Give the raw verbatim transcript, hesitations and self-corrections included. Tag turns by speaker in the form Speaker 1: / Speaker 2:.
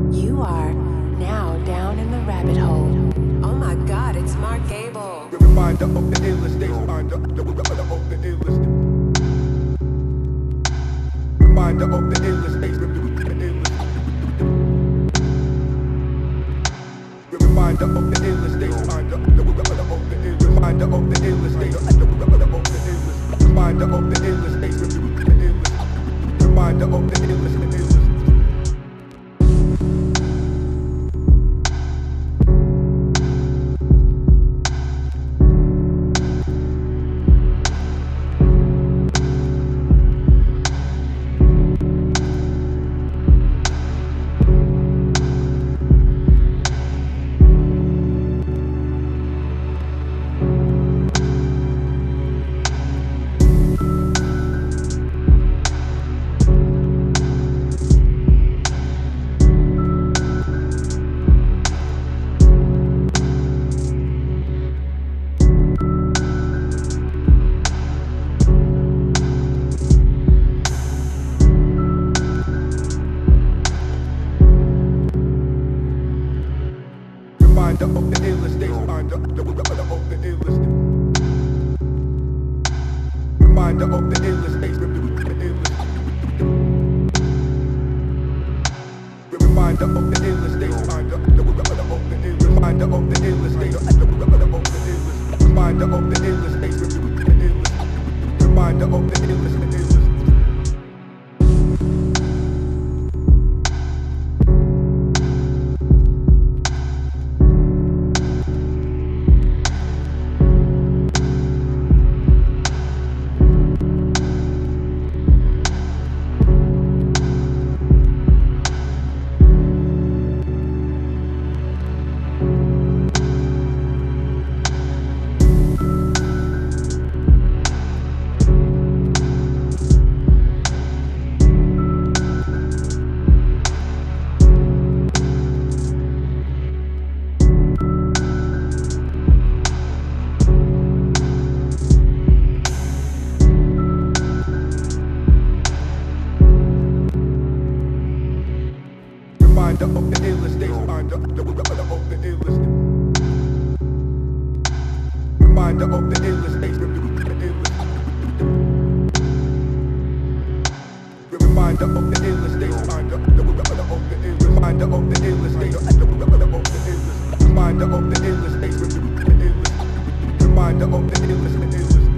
Speaker 1: You are now down in the rabbit hole. Oh my God, it's Mark Gable.
Speaker 2: Reminder of the endless days. Reminder of the endless. Reminder of the endless days. Reminder of the endless days. Reminder of the endless. Reminder of the endless days. Reminder of the endless days. Reminder of the endless endless. Reminder of the endless days. Reminder of the endless. Reminder of the endless days. Reminder of the endless days. Reminder of the endless. Reminder of the endless days. Reminder of the endless days. Reminder of the endless endless. Reminder of the endless days. Reminder of the endless. Reminder of the endless days. Reminder of the endless days. Reminder of the endless. Reminder of the endless days. Reminder of the endless days. Reminder of the endless endless.